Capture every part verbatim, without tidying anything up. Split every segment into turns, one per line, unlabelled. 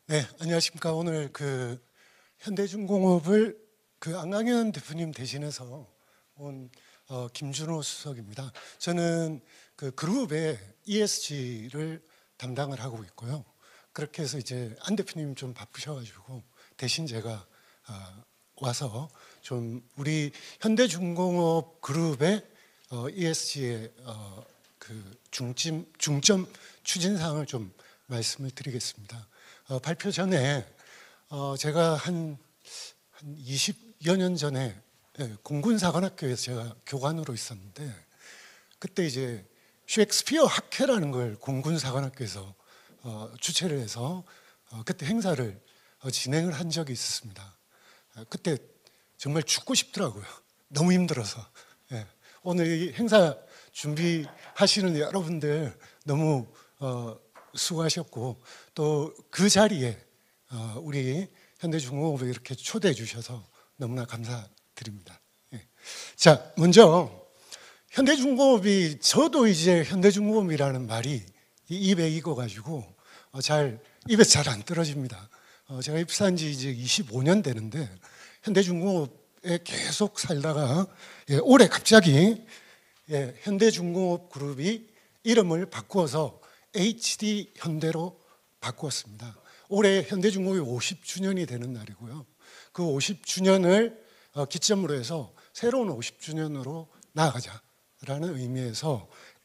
네, 안녕하십니까. 오늘 그 현대중공업을 그 안강현 대표님 대신해서 온 어, 김준호 수석입니다. 저는 그 그룹의 이에스지를 담당을 하고 있고요. 그렇게 해서 이제 안 대표님이 좀 바쁘셔가지고 대신 제가 어, 와서 좀 우리 현대중공업 그룹의 어, 이에스지의 어, 그 중점 중점 추진 사항을 좀 말씀을 드리겠습니다. 어, 발표 전에 어, 제가 한, 한 이십여 년 전에 예, 공군사관학교에서 제가 교관으로 있었는데 그때 이제 셰익스피어 학회라는 걸 공군사관학교에서 어, 주최를 해서 어, 그때 행사를 어, 진행을 한 적이 있었습니다. 어, 그때 정말 죽고 싶더라고요. 너무 힘들어서. 예, 오늘 이 행사 준비하시는 여러분들 너무 어, 수고하셨고 또 그 자리에 우리 현대중공업에 이렇게 초대해 주셔서 너무나 감사드립니다. 자, 먼저 현대중공업이 저도 이제 현대중공업이라는 말이 입에 익어가지고 잘 입에 잘 안 떨어집니다. 제가 입사한 지 이제 이십오 년 되는데 현대중공업에 계속 살다가 올해 갑자기 현대중공업 그룹이 이름을 바꾸어서 에이치디현대로 바꾸었습니다. 올해 현대중공업이 오십 주년이 되는 날이고요. 그 오십 주년을 기점으로 해서 새로운 오십 주년으로 나아가자라는 의미에서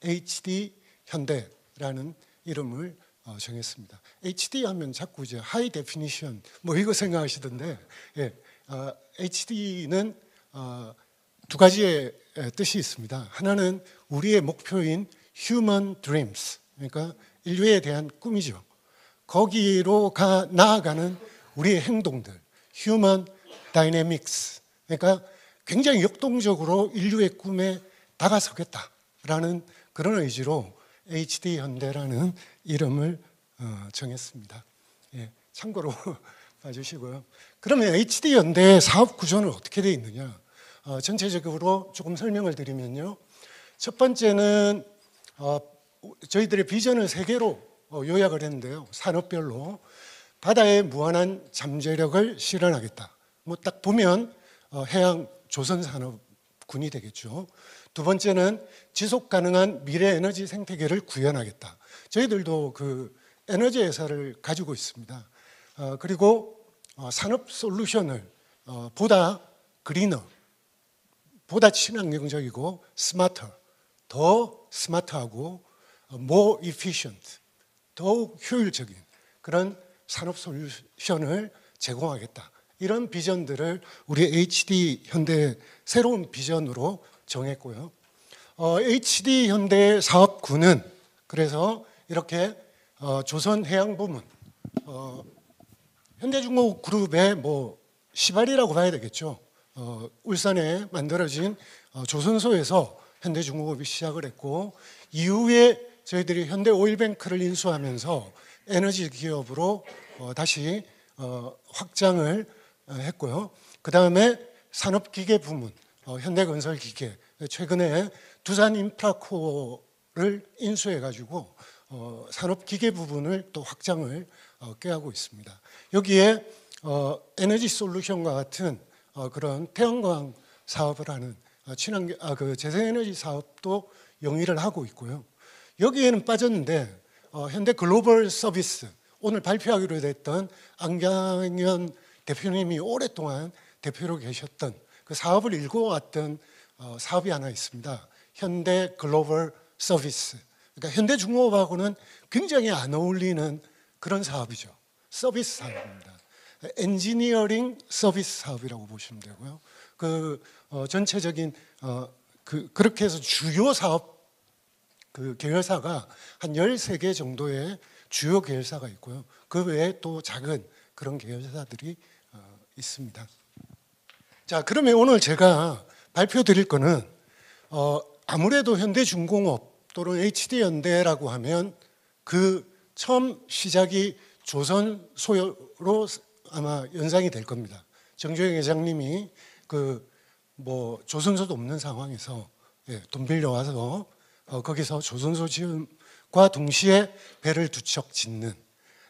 에이치디현대라는 이름을 정했습니다. 에이치디 하면 자꾸 이제 하이 데피니션 뭐 이거 생각하시던데, 예, 어, 에이치디는 어, 두 가지의 뜻이 있습니다. 하나는 우리의 목표인 Human Dreams, 그러니까 인류에 대한 꿈이죠. 거기로 가 나아가는 우리의 행동들, Human Dynamics, 그러니까 굉장히 역동적으로 인류의 꿈에 다가서겠다라는 그런 의지로 에이치디현대라는 이름을 정했습니다. 예, 참고로 봐주시고요. 그러면 에이치디현대의 사업 구조는 어떻게 되어 있느냐? 어, 전체적으로 조금 설명을 드리면요. 첫 번째는 어, 저희들의 비전을 세 개로 어, 요약을 했는데요. 산업별로 바다의 무한한 잠재력을 실현하겠다. 뭐 딱 보면 어, 해양 조선산업군이 되겠죠. 두 번째는 지속 가능한 미래 에너지 생태계를 구현하겠다. 저희들도 그 에너지 회사를 가지고 있습니다. 어, 그리고 어, 산업 솔루션을 어, 보다 그리너, 보다 친환경적이고 스마터, 더 스마트하고 more efficient, 더욱 효율적인 그런 산업 솔루션을 제공하겠다. 이런 비전들을 우리 에이치디현대 새로운 비전으로 정했고요. 어, 에이치디현대 사업군은 그래서 이렇게 어, 조선해양부문, 어, 현대중공업 그룹의 뭐 시발이라고 봐야 되겠죠. 어, 울산에 만들어진 어, 조선소에서 현대중공업이 시작을 했고 이후에 저희들이 현대오일뱅크를 인수하면서 에너지 기업으로 어, 다시 어, 확장을 했고요. 그 다음에 산업기계 부문, 어, 현대건설기계, 최근에 두산인프라코어를 인수해가지고 어, 산업기계 부분을 또 확장을 어, 꾀하고 있습니다. 여기에 어, 에너지 솔루션과 같은 어, 그런 태양광 사업을 하는 어, 친환경, 아, 그 재생에너지 사업도 영위를 하고 있고요. 여기에는 빠졌는데 어, 현대 글로벌 서비스, 오늘 발표하기로 됐던 안강현 대표님이 오랫동안 대표로 계셨던 그 사업을 일궈왔던 어, 사업이 하나 있습니다. 현대 글로벌 서비스. 그러니까 현대중공업하고는 굉장히 안 어울리는 그런 사업이죠. 서비스 사업입니다. 엔지니어링 서비스 사업이라고 보시면 되고요. 그 어, 전체적인 어, 그 그렇게 해서 주요 사업 그 계열사가 한 열세 개 정도의 주요 계열사가 있고요. 그 외에 또 작은 그런 계열사들이 어, 있습니다. 자, 그러면 오늘 제가 발표 드릴 거는 어, 아무래도 현대중공업 또는 에이치디현대라고 하면 그 처음 시작이 조선소로 아마 연상이 될 겁니다. 정주영 회장님이 그 뭐 조선소도 없는 상황에서 예, 돈 빌려와서 어, 거기서 조선소 지음과 동시에 배를 두 척 짓는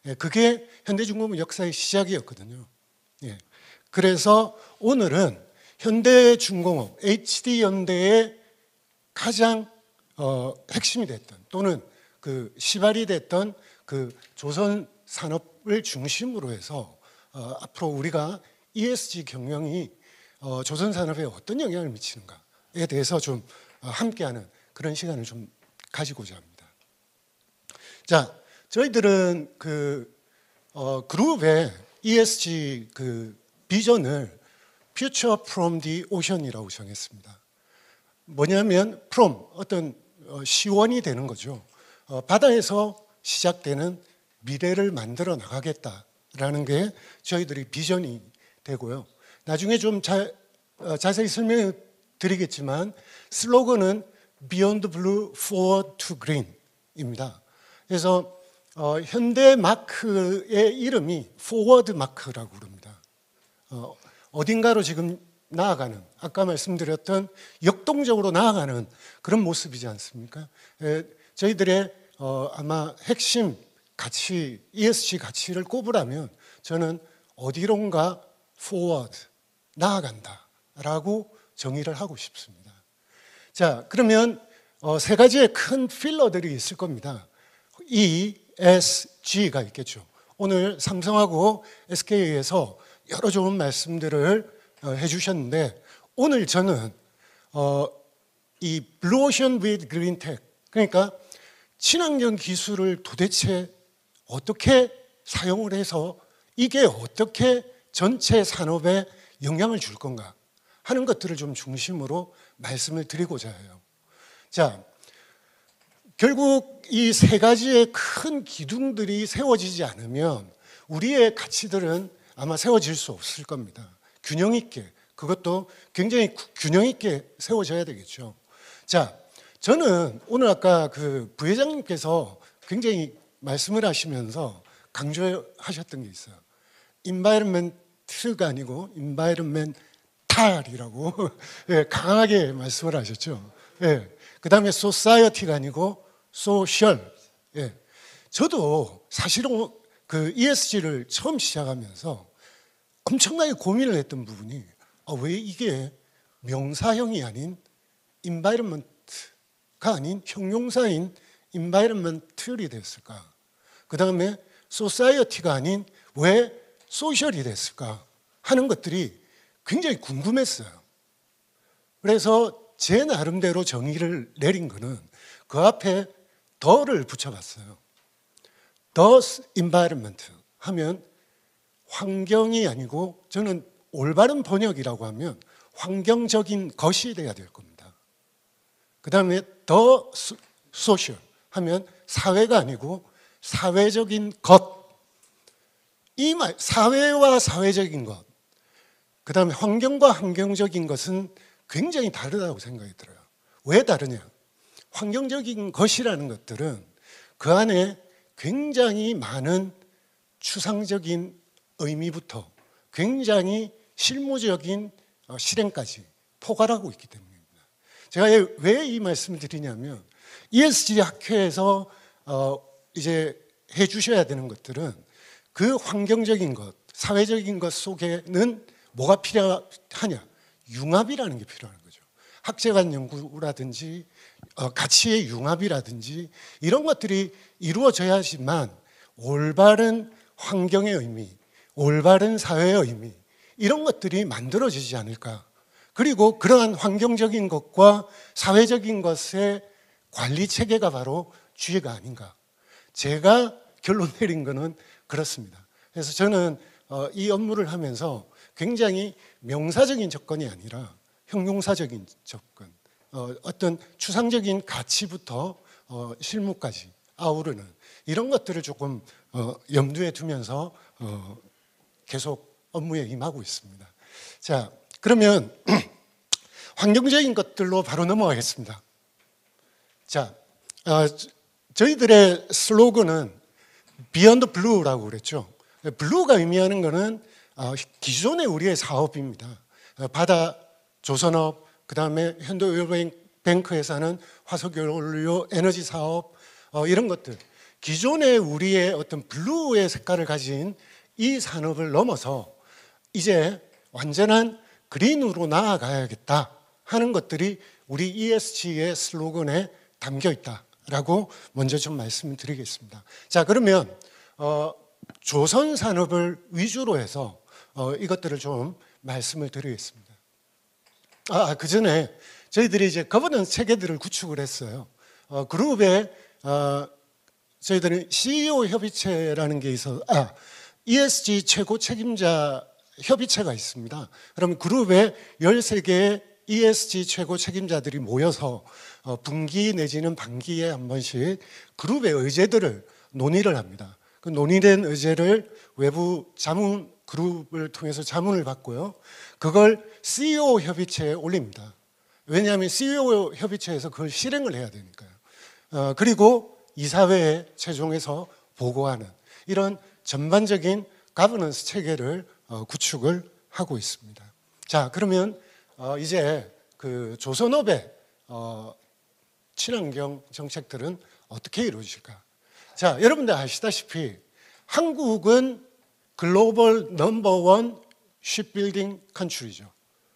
예, 그게 현대중공업 역사의 시작이었거든요. 예, 그래서 오늘은 현대중공업, 에이치디연대의 가장 어, 핵심이 됐던 또는 그 시발이 됐던 그 조선 산업을 중심으로 해서 어, 앞으로 우리가 이에스지 경영이 어, 조선 산업에 어떤 영향을 미치는가에 대해서 좀 어, 함께하는 그런 시간을 좀 가지고자 합니다. 자, 저희들은 그 어, 그룹의 이에스지 그 비전을 Future from the Ocean이라고 정했습니다. 뭐냐면 from 어떤 어, 시원이 되는 거죠. 어, 바다에서 시작되는 미래를 만들어 나가겠다라는 게 저희들이 비전이 되고요. 나중에 좀 자, 어, 자세히 설명해 드리겠지만 슬로건은 Beyond Blue, Forward to Green입니다. 그래서 어, 현대 마크의 이름이 포워드 마크라고 부릅니다. 어, 어딘가로 지금 나아가는, 아까 말씀드렸던 역동적으로 나아가는 그런 모습이지 않습니까? 에, 저희들의 어, 아마 핵심 가치, 이에스지 가치를 꼽으라면 저는 어디론가 forward, 나아간다라고 정의를 하고 싶습니다. 자, 그러면 어, 세 가지의 큰 필러들이 있을 겁니다. E, S, G가 있겠죠. 오늘 삼성하고 에스케이에서 여러 좋은 말씀들을 어, 해주셨는데 오늘 저는 어, 이 Blue Ocean with Green Tech, 그러니까 친환경 기술을 도대체 어떻게 사용을 해서 이게 어떻게 전체 산업에 영향을 줄 건가 하는 것들을 좀 중심으로 말씀을 드리고자 해요. 자, 결국 이 세 가지의 큰 기둥들이 세워지지 않으면 우리의 가치들은 아마 세워질 수 없을 겁니다. 균형 있게, 그것도 굉장히 균형 있게 세워져야 되겠죠. 자, 저는 오늘 아까 그 부회장님께서 굉장히 말씀을 하시면서 강조하셨던 게 있어요. environment가 아니고 environmental이라고 예, 강하게 말씀을 하셨죠. 예, 그 다음에 society가 아니고 social. 예, 저도 사실은 그 이에스지를 처음 시작하면서 엄청나게 고민을 했던 부분이 아, 왜 이게 명사형이 아닌 environment가 아닌 형용사인 environmental이 됐을까? 그 다음에 society가 아닌 왜 social이 됐을까? 하는 것들이 굉장히 궁금했어요. 그래서 제 나름대로 정의를 내린 거는 그 앞에 더를 붙여봤어요. The environment 하면 환경이 아니고 저는 올바른 번역이라고 하면 환경적인 것이 돼야 될 겁니다. 그 다음에 the social 하면 사회가 아니고 사회적인 것. 이 말, 사회와 사회적인 것. 그 다음에 환경과 환경적인 것은 굉장히 다르다고 생각이 들어요. 왜 다르냐? 환경적인 것이라는 것들은 그 안에 굉장히 많은 추상적인 의미부터 굉장히 실무적인 실행까지 포괄하고 있기 때문입니다. 제가 왜 이 말씀을 드리냐면 이에스지 학회에서 어 이제 해 주셔야 되는 것들은 그 환경적인 것, 사회적인 것 속에는 뭐가 필요하냐? 융합이라는 게 필요한 거죠. 학제간 연구라든지 어, 가치의 융합이라든지 이런 것들이 이루어져야지만 올바른 환경의 의미, 올바른 사회의 의미 이런 것들이 만들어지지 않을까. 그리고 그러한 환경적인 것과 사회적인 것의 관리 체계가 바로 주의가 아닌가. 제가 결론 내린 거는 그렇습니다. 그래서 저는 어, 이 업무를 하면서 굉장히 명사적인 접근이 아니라 형용사적인 접근, 어, 어떤 추상적인 가치부터 어, 실무까지 아우르는 이런 것들을 조금 어, 염두에 두면서 어, 계속 업무에 임하고 있습니다. 자, 그러면 환경적인 것들로 바로 넘어가겠습니다. 자, 어, 저희들의 슬로건은 Beyond Blue라고 그랬죠. 블루가 의미하는 것은 어, 기존의 우리의 사업입니다. 어, 바다 조선업, 그 다음에 현대오일뱅크에서 하는 화석연료 에너지 사업 어, 이런 것들 기존의 우리의 어떤 블루의 색깔을 가진 이 산업을 넘어서 이제 완전한 그린으로 나아가야겠다 하는 것들이 우리 이에스지의 슬로건에 담겨 있다라고 먼저 좀 말씀을 드리겠습니다. 자, 그러면 어, 조선 산업을 위주로 해서 어, 이것들을 좀 말씀을 드리겠습니다. 아, 그 전에 저희들이 이제 거버넌스 체계들을 구축을 했어요. 어, 그룹에 어, 저희들은 씨이오 협의체라는 게 있어, 아, 이에스지 최고 책임자 협의체가 있습니다. 그럼 그룹에 열세 개의 이에스지 최고 책임자들이 모여서 어, 분기 내지는 반기에 한 번씩 그룹의 의제들을 논의를 합니다. 그 논의된 의제를 외부 자문 그룹을 통해서 자문을 받고요. 그걸 씨이오 협의체에 올립니다. 왜냐하면 씨이오 협의체에서 그걸 실행을 해야 되니까요. 어, 그리고 이사회에 최종해서 보고하는 이런 전반적인 가버넌스 체계를 어, 구축을 하고 있습니다. 자, 그러면 어, 이제 그 조선업의 어, 친환경 정책들은 어떻게 이루어질까? 자, 여러분들 아시다시피 한국은 글로벌 넘버원 쉽빌딩 컨트리죠.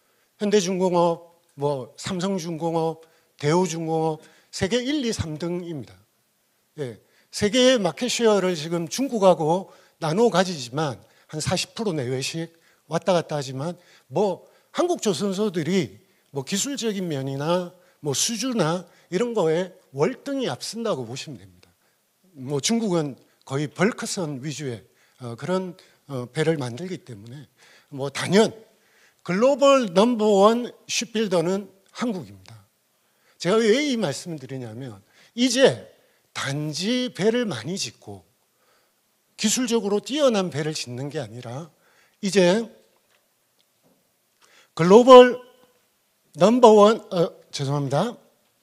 현대중공업, 뭐 삼성중공업, 대우중공업 세계 일, 이, 삼 등입니다. 예, 세계의 마켓쉐어를 지금 중국하고 나눠 가지지만 한 사십 퍼센트 내외씩 왔다 갔다 하지만 뭐 한국 조선소들이 뭐 기술적인 면이나 뭐 수주나 이런 거에 월등히 앞선다고 보시면 됩니다. 뭐 중국은 거의 벌크선 위주의 어, 그런 어, 배를 만들기 때문에 뭐 단연 글로벌 넘버원 쉽빌더는 한국입니다. 제가 왜 이 말씀을 드리냐면 이제 단지 배를 많이 짓고 기술적으로 뛰어난 배를 짓는 게 아니라 이제 글로벌 넘버원 어, 죄송합니다.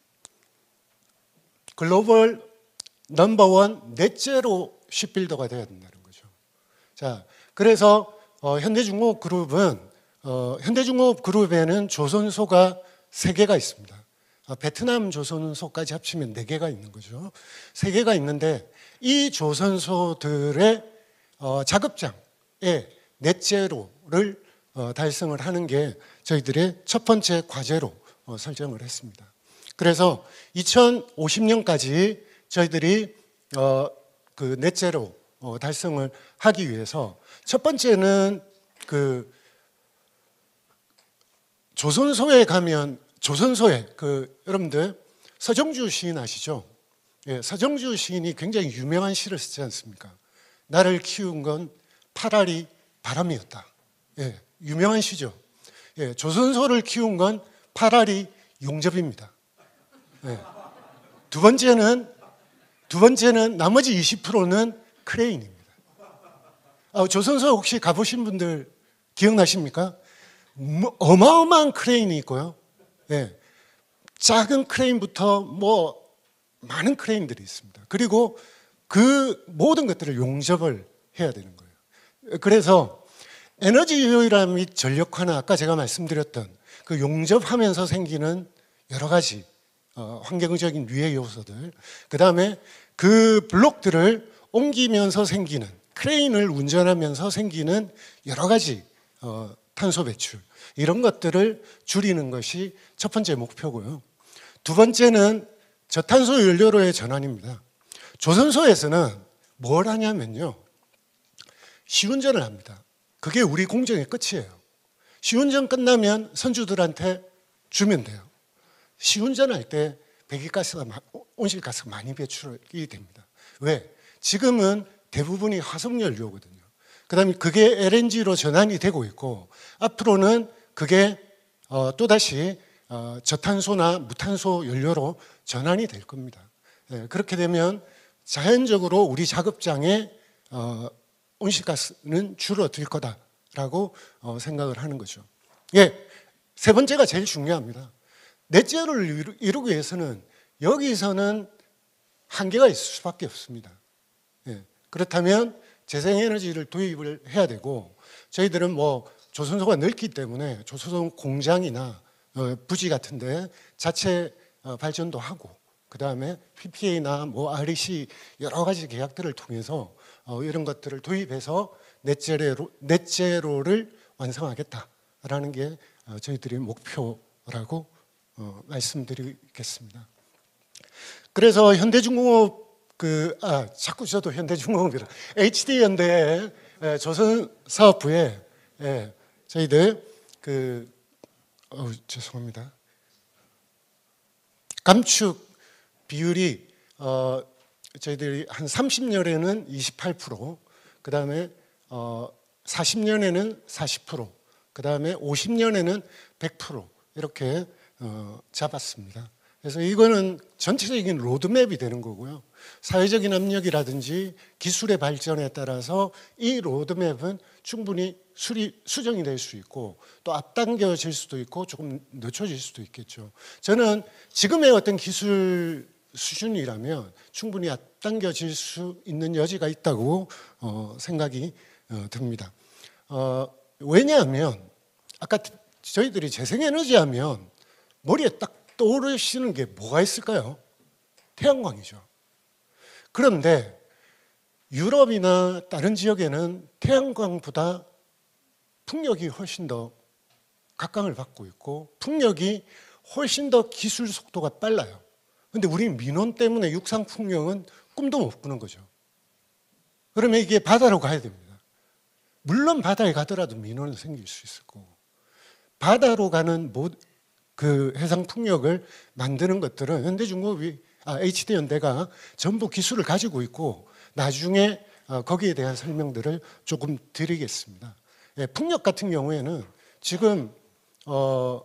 글로벌 넘버원 넷제로 쉽빌더가 되어야 된다는 거죠. 자, 그래서 어, 현대중공업 그룹은 어, 현대중공업 그룹에는 조선소가 세 개가 있습니다. 어, 베트남 조선소까지 합치면 네 개가 있는 거죠. 세 개가 있는데 이 조선소들의 어, 작업장에 넷제로를 어, 달성을 하는 게 저희들의 첫 번째 과제로 어, 설정을 했습니다. 그래서 이천오십 년까지 저희들이 어, 그 넷제로 어, 달성을 하기 위해서 첫 번째는 그 조선소에 가면 조선소에 그 여러분들 서정주 시인 아시죠? 예, 서정주 시인이 굉장히 유명한 시를 쓰지 않습니까? 나를 키운 건 파라리 바람이었다. 예, 유명한 시죠. 예, 조선소를 키운 건 파라리 용접입니다. 예. 두 번째는 두 번째는 나머지 이십 퍼센트는 크레인입니다. 아, 조선소 혹시 가보신 분들 기억나십니까? 뭐, 어마어마한 크레인이 있고요. 예, 작은 크레인부터 뭐 많은 크레인들이 있습니다. 그리고 그 모든 것들을 용접을 해야 되는 거예요. 그래서 에너지 효율화 및 전력화는 아까 제가 말씀드렸던 그 용접하면서 생기는 여러 가지 어, 환경적인 유해 요소들, 그 다음에 그 블록들을 옮기면서 생기는 크레인을 운전하면서 생기는 여러 가지 어, 탄소 배출, 이런 것들을 줄이는 것이 첫 번째 목표고요. 두 번째는 저탄소 연료로의 전환입니다. 조선소에서는 뭘 하냐면요, 시운전을 합니다. 그게 우리 공정의 끝이에요. 시운전 끝나면 선주들한테 주면 돼요. 시운전할 때 배기가스가, 온실가스가 많이 배출이 됩니다. 왜? 지금은 대부분이 화석연료거든요. 그 다음에 그게 엘엔지로 전환이 되고 있고, 앞으로는 그게 어, 또다시 어, 저탄소나 무탄소 연료로 전환이 될 겁니다. 예, 그렇게 되면 자연적으로 우리 작업장에 어, 온실가스는 줄어들 거다라고 어, 생각을 하는 거죠. 예, 세 번째가 제일 중요합니다. 넷제로를 이루기 위해서는 여기서는 한계가 있을 수밖에 없습니다. 예, 그렇다면 재생에너지를 도입을 해야 되고, 저희들은 뭐 조선소가 넓기 때문에 조선소 공장이나 어, 부지 같은데 자체 어, 발전도 하고, 그 다음에 피피에이나 뭐 알이씨 여러 가지 계약들을 통해서 어, 이런 것들을 도입해서 넷제로, 넷제로를 완성하겠다라는 게 어, 저희들의 목표라고 어, 말씀드리겠습니다. 그래서 현대중공업 그 아 자꾸 저도 현대중공업이라 에이치디현대 조선사업부에 예, 저희들 그 어, 죄송합니다. 감축 비율이 어, 저희들이 한 삼십 년에는 이십팔 퍼센트, 그 다음에 어, 사십 년에는 사십 퍼센트, 그 다음에 오십 년에는 백 퍼센트 이렇게 어, 잡았습니다. 그래서 이거는 전체적인 로드맵이 되는 거고요. 사회적인 압력이라든지 기술의 발전에 따라서 이 로드맵은 충분히 수리, 수정이 될 수 있고 또 앞당겨질 수도 있고 조금 늦춰질 수도 있겠죠. 저는 지금의 어떤 기술 수준이라면 충분히 앞당겨질 수 있는 여지가 있다고 어, 생각이 어, 듭니다. 어, 왜냐하면 아까 저희들이 재생에너지 하면 머리에 딱 떠오르시는 게 뭐가 있을까요? 태양광이죠. 그런데 유럽이나 다른 지역에는 태양광보다 풍력이 훨씬 더 각광을 받고 있고 풍력이 훨씬 더 기술 속도가 빨라요. 그런데 우리 민원 때문에 육상 풍력은 꿈도 못 꾸는 거죠. 그러면 이게 바다로 가야 됩니다. 물론 바다에 가더라도 민원은 생길 수 있을 거고 바다로 가는 모, 그 해상 풍력을 만드는 것들은 현대중공업이 아, 에이치디현대가 전부 기술을 가지고 있고 나중에 어, 거기에 대한 설명들을 조금 드리겠습니다. 예, 풍력 같은 경우에는 지금 어,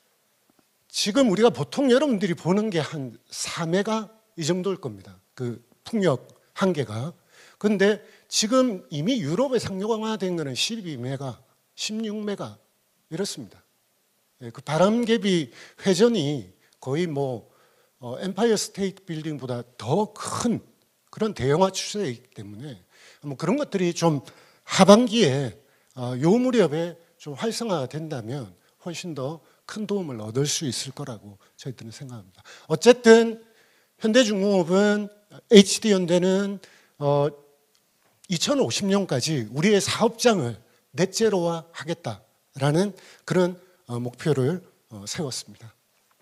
지금 우리가 보통 여러분들이 보는 게 한 사 메가 이 정도일 겁니다. 그 풍력 한계가. 그런데 지금 이미 유럽에 상용화된 거는 십이 메가, 십육 메가 이렇습니다. 그 바람개비 회전이 거의 뭐 어, 엠파이어 스테이트 빌딩보다 더 큰 그런 대형화 추세이기 때문에 뭐 그런 것들이 좀 하반기에 어, 요 무렵에 좀 활성화가 된다면 훨씬 더 큰 도움을 얻을 수 있을 거라고 저희들은 생각합니다. 어쨌든 현대중공업은 에이치디현대는 어, 이천오십 년까지 우리의 사업장을 넷제로화 하겠다라는 그런 어, 목표를 어, 세웠습니다.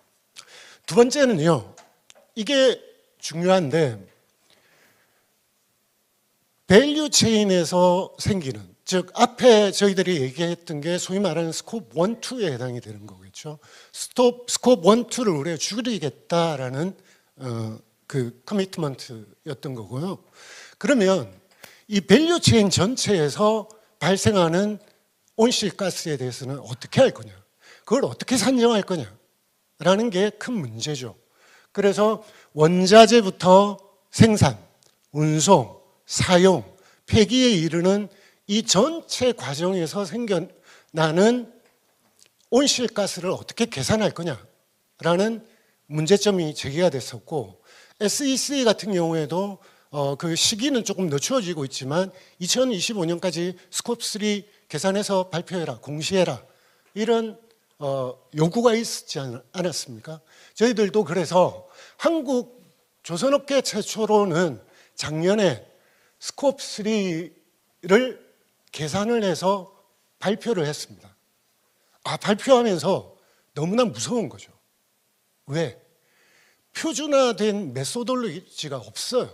두 번째는요, 이게 중요한데 밸류 체인에서 생기는, 즉 앞에 저희들이 얘기했던 게 소위 말하는 스코프 일, 이에 해당이 되는 거겠죠. 스톱, 스코프 일, 이를 우리가 줄이겠다라는 어, 그 커미트먼트였던 거고요. 그러면 이 밸류 체인 전체에서 발생하는 온실가스에 대해서는 어떻게 할 거냐, 그걸 어떻게 산정할 거냐라는 게 큰 문제죠. 그래서 원자재부터 생산, 운송, 사용, 폐기에 이르는 이 전체 과정에서 생겨나는 온실가스를 어떻게 계산할 거냐라는 문제점이 제기가 됐었고, 에스이씨 같은 경우에도 어, 그 시기는 조금 늦추어지고 있지만 이천이십오 년까지 스코프 삼 계산해서 발표해라, 공시해라, 이런 어, 요구가 있지 않았습니까? 저희들도 그래서 한국 조선업계 최초로는 작년에 스코프 삼을 계산을 해서 발표를 했습니다. 아, 발표하면서 너무나 무서운 거죠. 왜? 표준화된 메소돌로지가 없어요.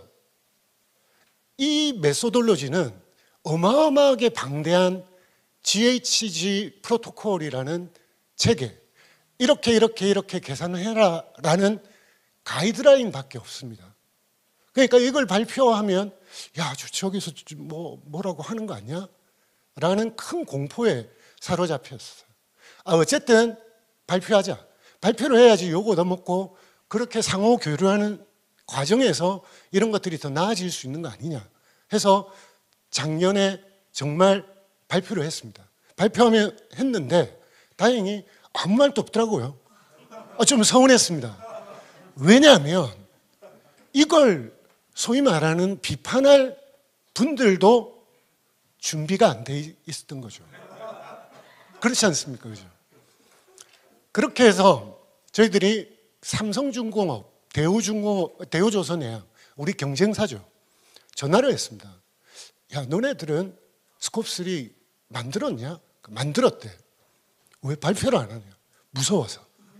이 메소돌로지는 어마어마하게 방대한 지에이치지 프로토콜이라는 체계, 이렇게 이렇게 이렇게 계산을 해라 라는 가이드라인밖에 없습니다. 그러니까 이걸 발표하면 야, 저기서 뭐, 뭐라고 하는 거 아니야? 라는 큰 공포에 사로잡혔어요. 아, 어쨌든 발표하자. 발표를 해야지 요거 얻어먹고 그렇게 상호 교류하는 과정에서 이런 것들이 더 나아질 수 있는 거 아니냐 해서 작년에 정말 발표를 했습니다. 발표하면 했는데 다행히 아무 말도 없더라고요. 아, 좀 서운했습니다. 왜냐하면 이걸 소위 말하는 비판할 분들도 준비가 안 돼 있었던 거죠. 그렇지 않습니까? 그죠? 그렇게 해서 저희들이 삼성중공업, 대우중공, 대우조선해양, 우리 경쟁사죠. 전화를 했습니다. 야, 너네들은 스콥 쓰리 만들었냐? 만들었대. 왜 발표를 안 하냐? 무서워서.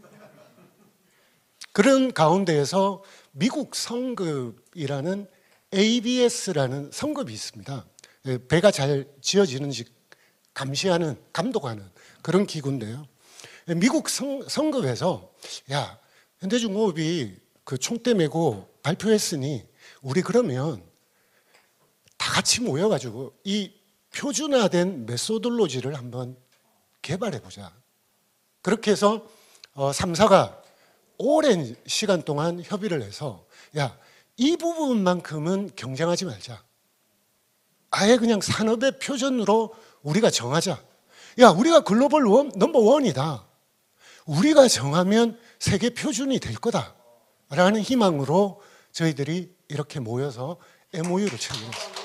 그런 가운데에서 미국 성급이라는 에이비에스라는 성급이 있습니다. 배가 잘 지어지는지 감시하는, 감독하는 그런 기구인데요. 미국 성, 성급에서 야, 현대중공업이 그 총대 메고 발표했으니 우리 그러면 다 같이 모여가지고 이 표준화된 메소돌로지를 한번 개발해보자. 그렇게 해서 어, 삼 사가 오랜 시간 동안 협의를 해서 야, 이 부분만큼은 경쟁하지 말자. 아예 그냥 산업의 표준으로 우리가 정하자. 야, 우리가 글로벌 원, 넘버 원이다. 우리가 정하면 세계 표준이 될 거다. 라는 희망으로 저희들이 이렇게 모여서 엠오유를 체결했습니다.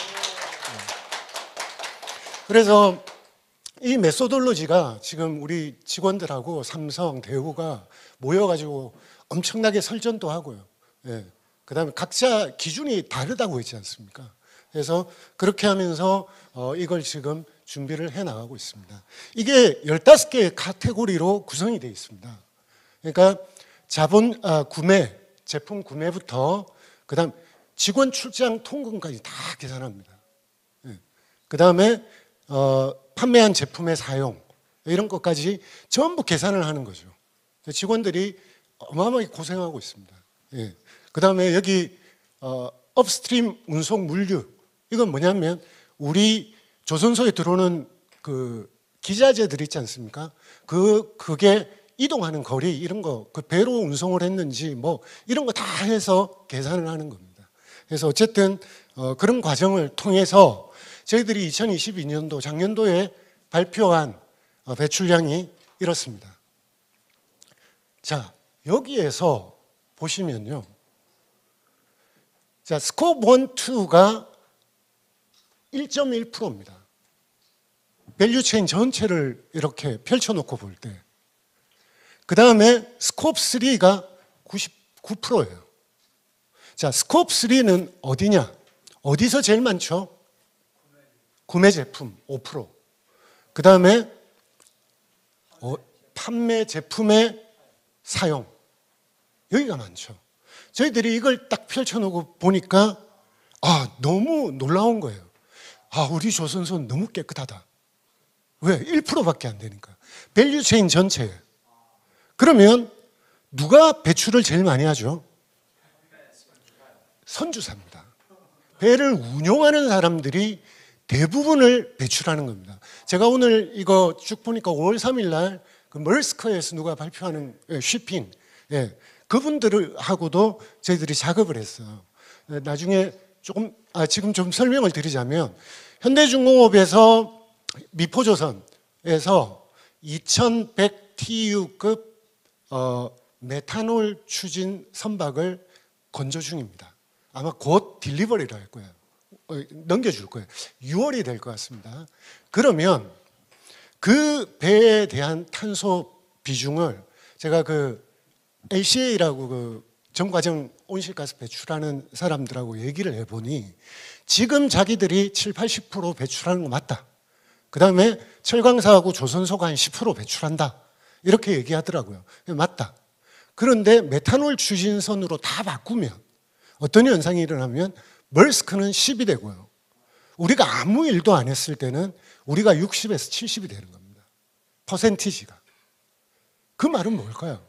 그래서 이 메소돌로지가 지금 우리 직원들하고 삼성, 대우가 모여가지고 엄청나게 설전도 하고요. 예. 그 다음에 각자 기준이 다르다고 했지 않습니까? 그래서 그렇게 하면서 어, 이걸 지금 준비를 해 나가고 있습니다. 이게 열다섯 개의 카테고리로 구성이 되어 있습니다. 그러니까 자본 아, 구매, 제품 구매부터 그 다음 직원 출장 통근까지 다 계산합니다. 예. 그 다음에 어, 판매한 제품의 사용 이런 것까지 전부 계산을 하는 거죠. 직원들이 어마어마하게 고생하고 있습니다. 예. 그 다음에 여기 어, 업스트림 운송 물류 이건 뭐냐면 우리 조선소에 들어오는 그 기자재들 있지 않습니까? 그 그게 이동하는 거리 이런 거 그 배로 운송을 했는지 뭐 이런 거 다 해서 계산을 하는 겁니다. 그래서 어쨌든 어, 그런 과정을 통해서 저희들이 이천이십이 년도 작년도에 발표한 어, 배출량이 이렇습니다. 자, 여기에서 보시면요. 자, 스콥 일, 이가 일 점 일 퍼센트입니다. 밸류체인 전체를 이렇게 펼쳐놓고 볼 때. 그 다음에 스콥 삼가 구십구 퍼센트예요. 자, 스콥 삼는 어디냐? 어디서 제일 많죠? 구매 제품 오 퍼센트. 그 다음에 어, 판매 제품의 사용. 여기가 많죠. 저희들이 이걸 딱 펼쳐놓고 보니까 아, 너무 놀라운 거예요. 아, 우리 조선소는 너무 깨끗하다. 왜? 일 퍼센트밖에 안 되니까. 밸류체인 전체에. 그러면 누가 배출을 제일 많이 하죠? 선주사입니다. 배를 운용하는 사람들이 대부분을 배출하는 겁니다. 제가 오늘 이거 쭉 보니까 오월 삼일 날 그 머스크에서 누가 발표하는 쉬핑, 예, 그분들하고도 저희들이 작업을 했어요. 나중에 조금, 아, 지금 좀 설명을 드리자면, 현대중공업에서 미포조선에서 이천백 티유급 어, 메탄올 추진 선박을 건조 중입니다. 아마 곧 딜리버리를 할 거예요. 어, 넘겨줄 거예요. 유월이 될 것 같습니다. 그러면 그 배에 대한 탄소 비중을 제가 그 엘씨에이라고 그 전과정 온실가스 배출하는 사람들하고 얘기를 해보니 지금 자기들이 칠, 팔십 퍼센트 배출하는 거 맞다. 그 다음에 철강사하고 조선소가 한 십 퍼센트 배출한다. 이렇게 얘기하더라고요. 맞다. 그런데 메탄올 추진선으로 다 바꾸면 어떤 현상이 일어나면 머스크는 십이 되고요. 우리가 아무 일도 안 했을 때는 우리가 육십에서 칠십이 되는 겁니다. 퍼센티지가. 그 말은 뭘까요?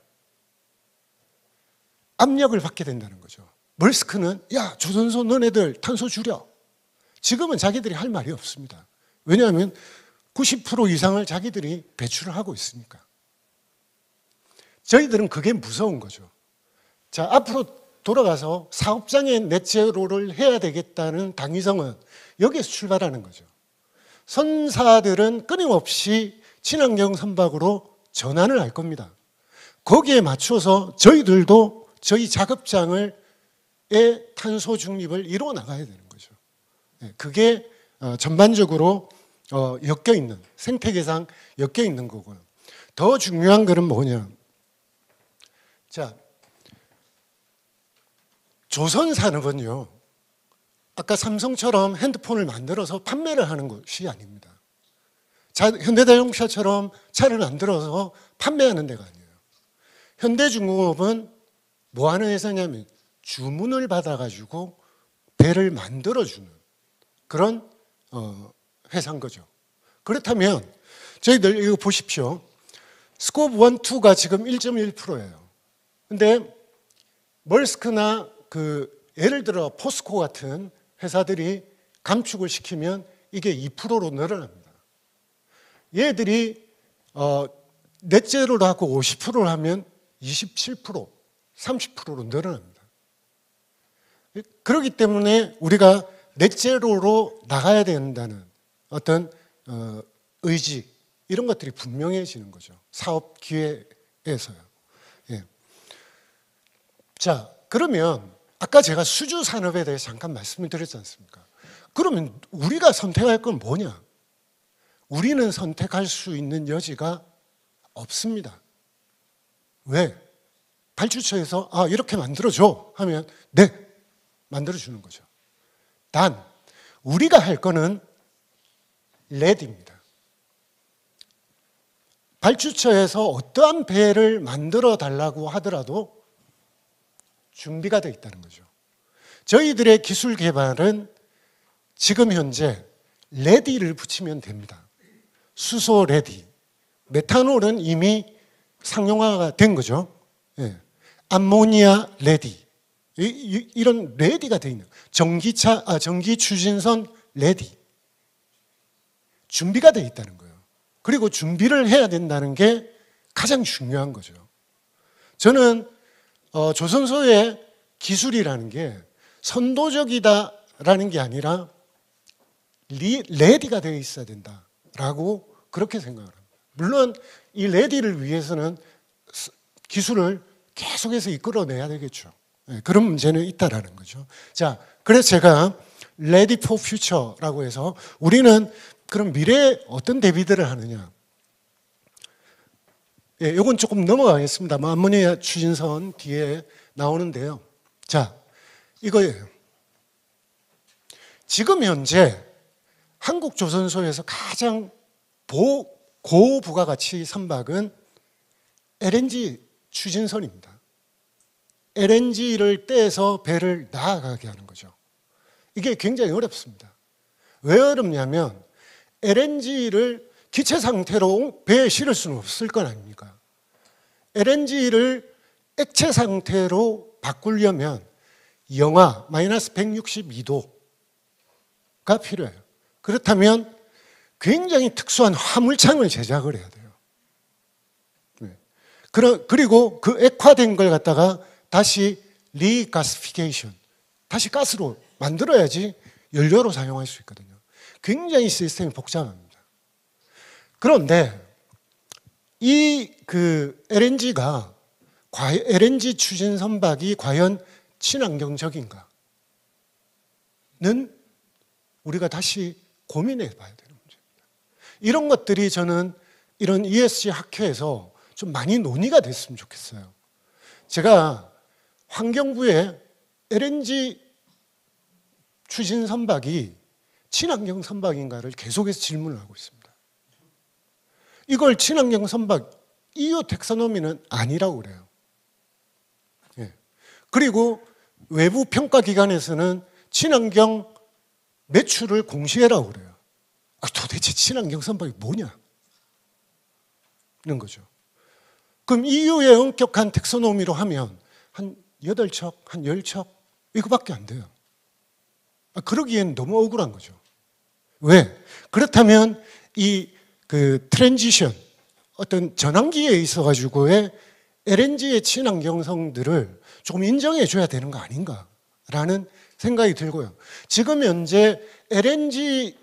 압력을 받게 된다는 거죠. 머스크는 야, 조선소 너네들 탄소 줄여. 지금은 자기들이 할 말이 없습니다. 왜냐하면 구십 퍼센트 이상을 자기들이 배출을 하고 있으니까. 저희들은 그게 무서운 거죠. 자, 앞으로 돌아가서 사업장에 넷제로를 해야 되겠다는 당위성은 여기에서 출발하는 거죠. 선사들은 끊임없이 친환경 선박으로 전환을 할 겁니다. 거기에 맞춰서 저희들도 저희 작업장을 의 탄소 중립을 이루어 나가야 되는 거죠. 그게 전반적으로 엮여 있는, 생태계상 엮여 있는 거고요. 더 중요한 것은 뭐냐? 자, 조선산업은요, 아까 삼성처럼 핸드폰을 만들어서 판매를 하는 것이 아닙니다. 자, 현대자동차처럼 차를 만들어서 판매하는 데가 아니에요. 현대중공업은 뭐 하는 회사냐면 주문을 받아가지고 배를 만들어주는 그런 어, 회사인 거죠. 그렇다면 저희들 이거 보십시오. 스코프 일, 이가 지금 일 점 일 퍼센트예요. 근데 멀스크나 그 예를 들어 포스코 같은 회사들이 감축을 시키면 이게 이 퍼센트로 늘어납니다. 얘들이 어, 넷제로를 하고 오십 퍼센트를 하면 이십칠 퍼센트, 삼십 퍼센트로 늘어납니다. 그렇기 때문에 우리가 넷제로로 나가야 된다는 어떤 어, 의지 이런 것들이 분명해지는 거죠. 사업 기회에서요. 예. 자, 그러면 아까 제가 수주 산업에 대해서 잠깐 말씀을 드렸지 않습니까? 그러면 우리가 선택할 건 뭐냐? 우리는 선택할 수 있는 여지가 없습니다. 왜? 발주처에서 아 이렇게 만들어줘 하면 네, 만들어주는 거죠. 단 우리가 할 거는 레디입니다. 발주처에서 어떠한 배를 만들어 달라고 하더라도 준비가 되어 있다는 거죠. 저희들의 기술 개발은 지금 현재 레디를 붙이면 됩니다. 수소 레디. 메탄올은 이미 상용화가 된 거죠. 예. 암모니아 레디. 이, 이, 이런 레디가 되어 있는 전기차, 아, 전기 추진선 레디. 준비가 되어 있다는 거예요. 그리고 준비를 해야 된다는 게 가장 중요한 거죠. 저는 어, 조선소의 기술이라는 게 선도적이다라는 게 아니라 리, 레디가 되어 있어야 된다라고 그렇게 생각을 합니다. 물론 이 레디를 위해서는 기술을 계속해서 이끌어내야 되겠죠. 네, 그런 문제는 있다라는 거죠. 자, 그래서 제가 Ready for Future라고 해서 우리는 그럼 미래에 어떤 대비들을 하느냐. 예, 이건 조금 넘어가겠습니다. 암모니아 추진선 뒤에 나오는데요. 자, 이거예요. 지금 현재 한국조선소에서 가장 보, 고부가가치 선박은 엘엔지 추진선입니다. 엘엔지를 떼서 배를 나아가게 하는 거죠. 이게 굉장히 어렵습니다. 왜 어렵냐면 엘엔지를 기체 상태로 배에 실을 수는 없을 건 아닙니까? 엘엔지를 액체 상태로 바꾸려면 영하 마이너스 백육십이 도가 필요해요. 그렇다면 굉장히 특수한 화물창을 제작을 해야 돼요. 네. 그리고 그 액화된 걸 갖다가 다시 리가스피케이션, 다시 가스로 만들어야지 연료로 사용할 수 있거든요. 굉장히 시스템이 복잡합니다. 그런데 이 그 엘엔지가 엘엔지 추진 선박이 과연 친환경적인가는 우리가 다시 고민해 봐야 되는 문제입니다. 이런 것들이 저는 이런 이에스지 학회에서 좀 많이 논의가 됐으면 좋겠어요. 제가 환경부에 엘엔지 추진 선박이 친환경 선박인가를 계속해서 질문을 하고 있습니다. 이걸 친환경 선박 이유 텍소노미는 아니라고 그래요. 예. 그리고 외부 평가기관에서는 친환경 매출을 공시해라고 그래요. 아, 도대체 친환경 선박이 뭐냐? 이런 거죠. 그럼 이유의 엄격한 텍소노미로 하면 한 여덟 척, 한 열 척 이거밖에 안 돼요. 아, 그러기엔 너무 억울한 거죠. 왜? 그렇다면 이 그 트랜지션, 어떤 전환기에 있어가지고의 엘엔지의 친환경성들을 조금 인정해 줘야 되는 거 아닌가라는 생각이 들고요. 지금 현재 엘엔지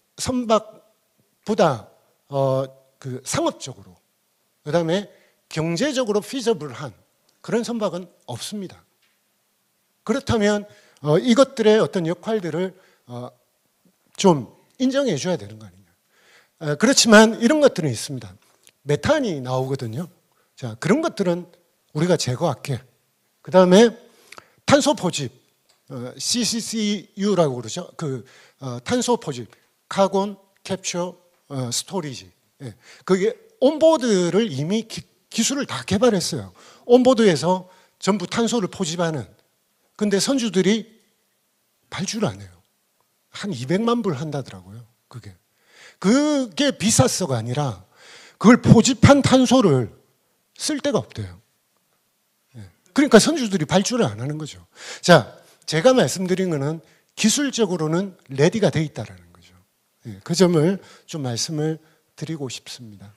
선박보다 어, 그 상업적으로, 그 다음에 경제적으로 피저블한 그런 선박은 없습니다. 그렇다면 어, 이것들의 어떤 역할들을 어, 좀 인정해 줘야 되는 거 아니냐. 어, 그렇지만 이런 것들은 있습니다. 메탄이 나오거든요. 자, 그런 것들은 우리가 제거할게. 그 다음에 탄소 포집. 어, 씨씨씨유라고 그러죠. 그 어, 탄소 포집, 카본 캡처 어, 스토리지. 예. 그게 온보드를 이미 기, 기술을 다 개발했어요. 온보드에서 전부 탄소를 포집하는. 근데 선주들이 발주를 안 해요. 한 이백만 불 한다더라고요. 그게. 그게 비쌌어가 아니라 그걸 포집한 탄소를 쓸 데가 없대요. 그러니까 선주들이 발주를 안 하는 거죠. 자, 제가 말씀드린 거는 기술적으로는 레디가 돼 있다라는 거죠. 그 점을 좀 말씀을 드리고 싶습니다.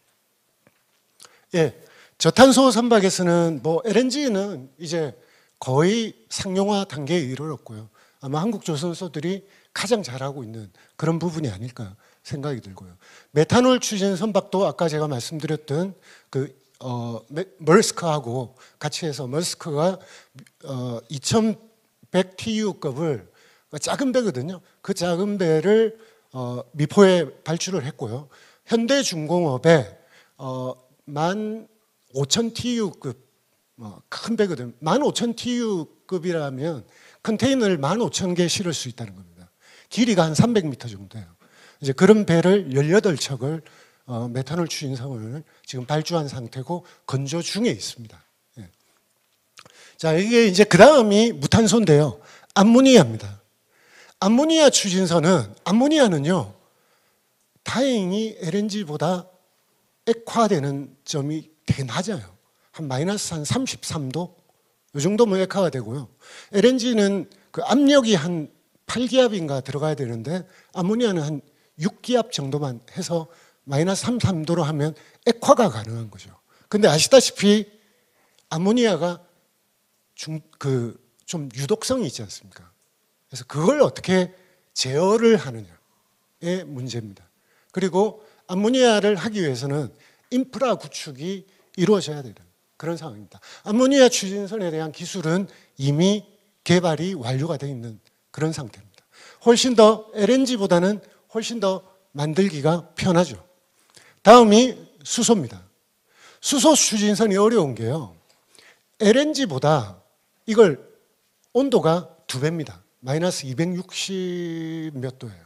예, 저탄소 선박에서는 뭐 엘엔지는 이제 거의 상용화 단계에 이르렀고요. 아마 한국 조선소들이 가장 잘하고 있는 그런 부분이 아닐까 생각이 들고요. 메탄올 추진 선박도 아까 제가 말씀드렸던 그 어, 멀스크하고 같이 해서 멀스크가 어, 이천백 티유급을 작은 배거든요. 그 작은 배를 어, 미포에 발주를 했고요. 현대중공업에 어, 만 오천 티유급 어, 큰 배거든요. 만 오천 티유급이라면 컨테이너를 만 오천 개 실을 수 있다는 겁니다. 길이가 한 삼백 미터 정도예요. 이제 그런 배를 열여덟 척을 어, 메탄올 추진선을 지금 발주한 상태고 건조 중에 있습니다. 예. 자, 이게 이제 그 다음이 무탄소인데요. 암모니아입니다. 암모니아 추진선은, 암모니아는요, 다행히 엘엔지보다 액화되는 점이 되게 낮아요. 한 마이너스 한 삼십삼 도? 이 정도면 액화가 되고요. 엘엔지는 그 압력이 한 팔 기압인가 들어가야 되는데, 암모니아는 한 육 기압 정도만 해서 마이너스 삼십삼 도로 하면 액화가 가능한 거죠. 근데 아시다시피 암모니아가 중, 그, 좀 유독성이 있지 않습니까? 그래서 그걸 어떻게 제어를 하느냐의 문제입니다. 그리고 암모니아를 하기 위해서는 인프라 구축이 이루어져야 되는 그런 상황입니다. 암모니아 추진선에 대한 기술은 이미 개발이 완료가 되어 있는 그런 상태입니다. 훨씬 더 엘엔지보다는 훨씬 더 만들기가 편하죠. 다음이 수소입니다. 수소 추진선이 어려운 게요. 엘엔지보다 이걸 온도가 두 배입니다. 마이너스 이백육십 몇 도예요.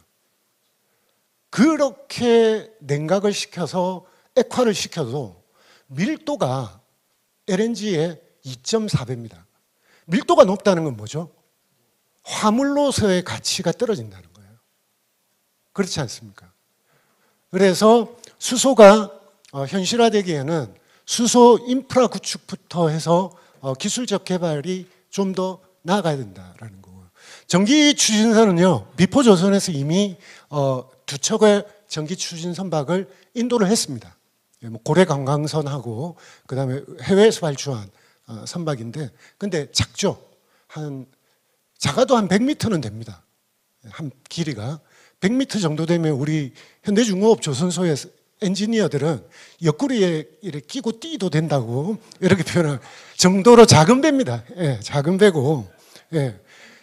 그렇게 냉각을 시켜서 액화를 시켜도 밀도가 엘엔지의 이 점 사 배입니다. 밀도가 높다는 건 뭐죠? 화물로서의 가치가 떨어진다는 거예요. 그렇지 않습니까? 그래서 수소가 현실화되기에는 수소 인프라 구축부터 해서 기술적 개발이 좀 더 나아가야 된다라는 거고요. 전기 추진선은요, 미포조선에서 이미 두 척의 전기 추진 선박을 인도를 했습니다. 고래 관광선하고 그다음에 해외에서 발주한 선박인데, 근데 작죠. 한 작아도 한 백 미터는 됩니다. 한 길이가 백 미터 정도 되면 우리 현대중공업 조선소의 엔지니어들은 옆구리에 이렇게 끼고 뛰도 된다고 이렇게 표현할 정도로 작은 배입니다. 예, 작은 배고. 예.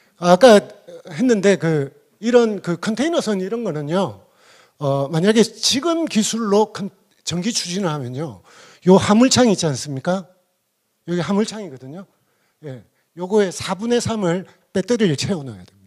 아까 했는데 그 이런 그 컨테이너선 이런 거는요. 어, 만약에 지금 기술로 전기 추진을 하면요. 요 화물창 있지 않습니까? 여기 화물창이거든요. 예. 요거의 사분의 삼을 배터리를 채워 넣어야 됩니다.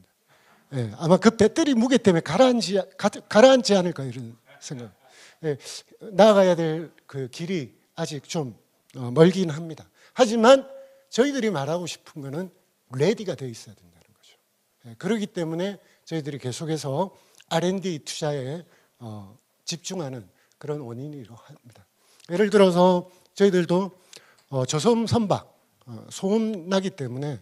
예, 아마 그 배터리 무게 때문에 가라앉지, 가라앉지 않을까 이런 생각. 예, 나아가야 될 그 길이 아직 좀 어, 멀긴 합니다. 하지만 저희들이 말하고 싶은 거는 레디가 되어 있어야 된다는 거죠. 예, 그렇기 때문에 저희들이 계속해서 알 앤 디 투자에 어, 집중하는 그런 원인이라고 합니다. 예를 들어서 저희들도 어, 저소음 선박, 어, 소음 나기 때문에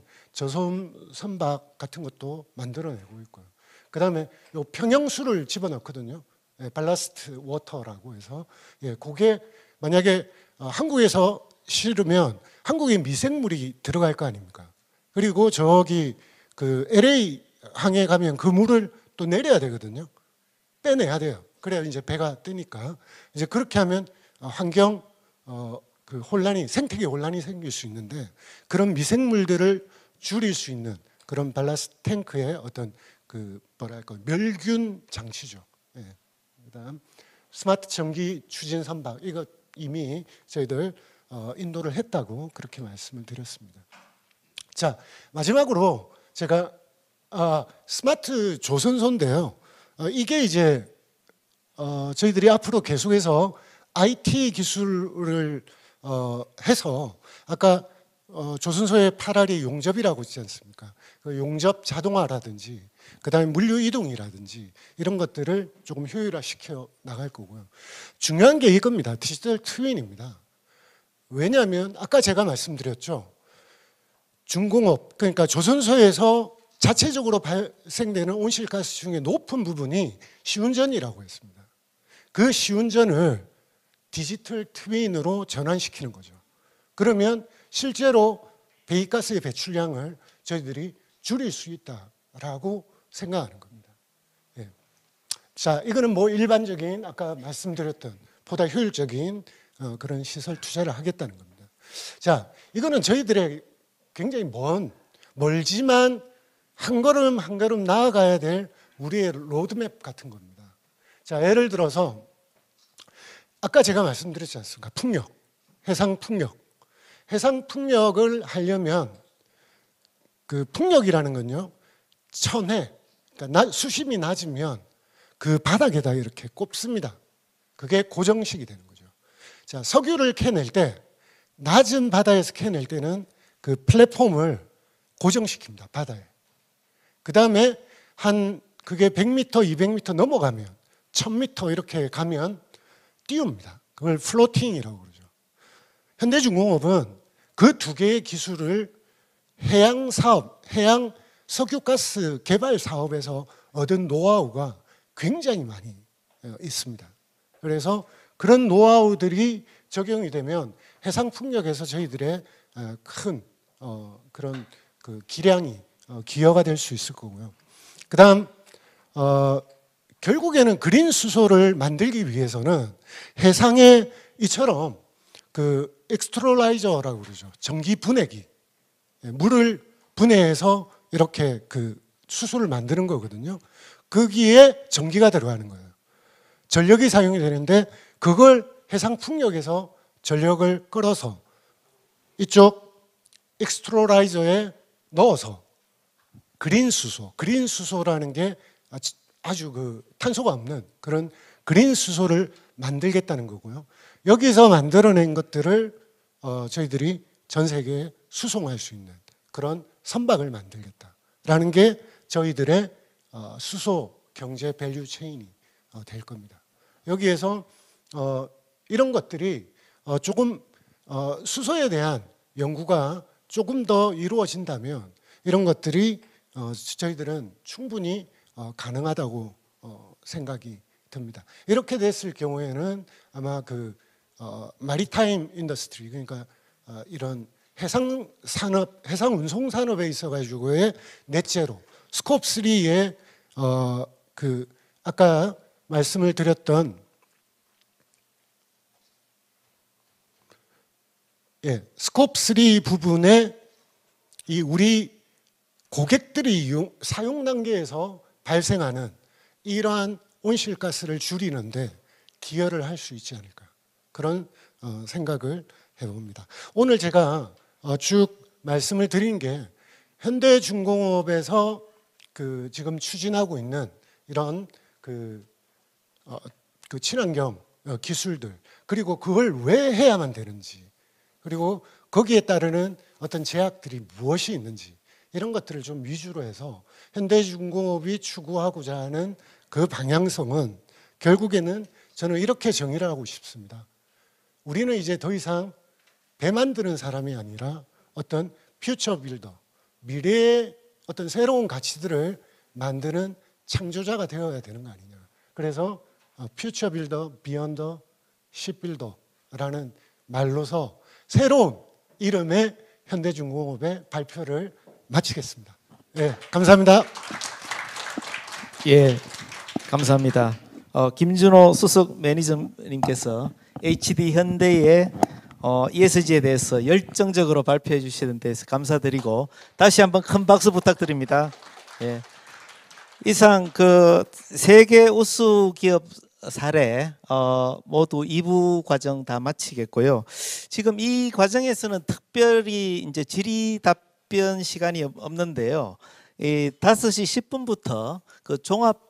저소음 선박 같은 것도 만들어내고 있고요. 그 다음에 요 평형수를 집어넣거든요. 예, 발라스트 워터라고 해서. 예, 그게 만약에 어, 한국에서 실으면 한국에 미생물이 들어갈 거 아닙니까? 그리고 저기 그 엘에이 항에 가면 그 물을 또 내려야 되거든요. 빼내야 돼요. 그래야 이제 배가 뜨니까. 이제 그렇게 하면 환경 어, 그 혼란이, 생태계 혼란이 생길 수 있는데, 그런 미생물들을 줄일 수 있는 그런 발라스트 탱크의 어떤 그 뭐랄까 멸균 장치죠. 예. 그다음 스마트 전기 추진 선박, 이거 이미 저희들 어, 인도를 했다고 그렇게 말씀을 드렸습니다. 자, 마지막으로 제가 아, 스마트 조선소인데요. 어, 이게 이제 어, 저희들이 앞으로 계속해서 아이티 기술을 어, 해서 아까 어, 조선소의 팔 알이 용접이라고 있지 않습니까? 그 용접 자동화라든지 그다음에 물류 이동이라든지 이런 것들을 조금 효율화시켜 나갈 거고요. 중요한 게 이겁니다. 디지털 트윈입니다. 왜냐하면 아까 제가 말씀드렸죠. 중공업 그러니까 조선소에서 자체적으로 발생되는 온실가스 중에 높은 부분이 시운전이라고 했습니다. 그 시운전을 디지털 트윈으로 전환시키는 거죠. 그러면 실제로 배기가스의 배출량을 저희들이 줄일 수 있다라고 생각하는 겁니다. 예. 자, 이거는 뭐 일반적인 아까 말씀드렸던 보다 효율적인 어, 그런 시설 투자를 하겠다는 겁니다. 자, 이거는 저희들의 굉장히 먼 멀지만 한 걸음 한 걸음 나아가야 될 우리의 로드맵 같은 겁니다. 자, 예를 들어서 아까 제가 말씀드렸지 않습니까? 풍력, 해상 풍력. 해상 풍력을 하려면 그 풍력이라는 건요, 천해, 그러니까 수심이 낮으면 그 바닥에다 이렇게 꼽습니다. 그게 고정식이 되는 거죠. 자, 석유를 캐낼 때, 낮은 바다에서 캐낼 때는 그 플랫폼을 고정시킵니다, 바다에. 그 다음에 한 그게 백 미터, 이백 미터 넘어가면, 천 미터 이렇게 가면 띄웁니다. 그걸 플로팅이라고 그러죠. 현대중공업은 그 두 개의 기술을 해양 사업, 해양 석유가스 개발 사업에서 얻은 노하우가 굉장히 많이 있습니다. 그래서 그런 노하우들이 적용이 되면 해상 풍력에서 저희들의 큰 그런 그 기량이 기여가 될 수 있을 거고요. 그다음 어, 결국에는 그린 수소를 만들기 위해서는 해상에 이처럼 그 엑스트롤라이저라고 그러죠. 전기 분해기. 물을 분해해서 이렇게 그 수소를 만드는 거거든요. 거기에 전기가 들어가는 거예요. 전력이 사용이 되는데 그걸 해상 풍력에서 전력을 끌어서 이쪽 엑스트롤라이저에 넣어서 그린 수소, 그린 수소라는 게 아주 그 탄소가 없는 그런 그린 수소를 만들겠다는 거고요. 여기서 만들어낸 것들을 어, 저희들이 전 세계에 수송할 수 있는 그런 선박을 만들겠다라는 게 저희들의 어, 수소 경제 밸류 체인이 어, 될 겁니다. 여기에서 어, 이런 것들이 어, 조금 어, 수소에 대한 연구가 조금 더 이루어진다면 이런 것들이 어, 저희들은 충분히 어, 가능하다고 어, 생각이 듭니다. 이렇게 됐을 경우에는 아마 그 어, 마리타임 인더스트리 그러니까 어, 이런 해상 산업, 해상 운송 산업에 있어가지고의 넷제로 스콥 삼의 어, 그 아까 말씀을 드렸던 예, 스콥 삼 부분에 이 우리 고객들이 이용, 사용 단계에서 발생하는 이러한 온실가스를 줄이는데 기여를 할 수 있지 않을까 그런 어, 생각을 해봅니다. 오늘 제가 어, 쭉 말씀을 드린 게 현대중공업에서 그 지금 추진하고 있는 이런 그, 어, 그 친환경 기술들 그리고 그걸 왜 해야만 되는지 그리고 거기에 따르는 어떤 제약들이 무엇이 있는지 이런 것들을 좀 위주로 해서 현대중공업이 추구하고자 하는 그 방향성은 결국에는 저는 이렇게 정의를 하고 싶습니다. 우리는 이제 더 이상 배 만드는 사람이 아니라 어떤 퓨처 빌더, 미래의 어떤 새로운 가치들을 만드는 창조자가 되어야 되는 거 아니냐. 그래서 퓨처 빌더, 비욘더, 십빌더라는 말로서 새로운 이름의 현대중공업의 발표를 마치겠습니다. 네, 감사합니다.
예, 감사합니다. 어, 김준호 수석 매니저님께서 에이치디 현대의 어, 이에스지에 대해서 열정적으로 발표해 주시는 데서 감사드리고 다시 한번 큰 박수 부탁드립니다. 예. 이상 그 세계 우수 기업 사례 어, 모두 이 부 과정 다 마치겠고요. 지금 이 과정에서는 특별히 이제 질의 답변 시간이 없는데요. 이 다섯 시 십 분부터 그 종합